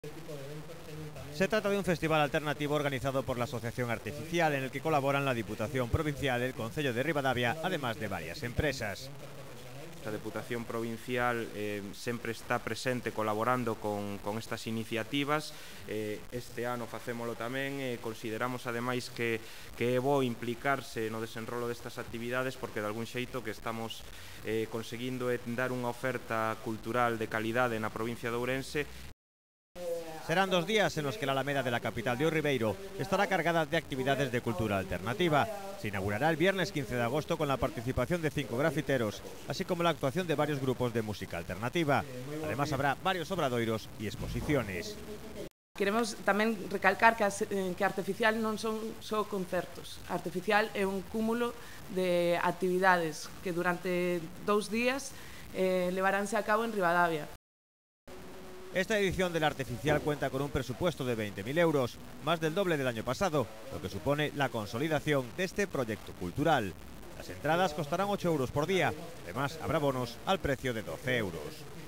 Se trata de un festival alternativo organizado por la Asociación Artificial, en el que colaboran la Diputación Provincial, el Concello de Ribadavia, además de varias empresas. A Deputación Provincial sempre está presente colaborando con estas iniciativas. Este ano facémolo tamén. Consideramos ademais que é bo implicarse no desenrolo destas actividades, porque de algún xeito que estamos conseguindo dar unha oferta cultural de calidade na provincia de Ourense. Serán 2 días en los que la Alameda de la capital de Ribeiro estará cargada de actividades de cultura alternativa. Se inaugurará el viernes 15 de agosto con la participación de 5 grafiteros, así como la actuación de varios grupos de música alternativa. Además habrá varios obradoiros y exposiciones. Queremos tamén recalcar que Artificial non son só concertos. Artificial é un cúmulo de actividades que durante 2 días levaránse a cabo en Ribadavia. Esta edición del Artificial cuenta con un presupuesto de 20.000 euros, más del doble del año pasado, lo que supone la consolidación de este proyecto cultural. Las entradas costarán 8 euros por día, además habrá bonos al precio de 12 euros.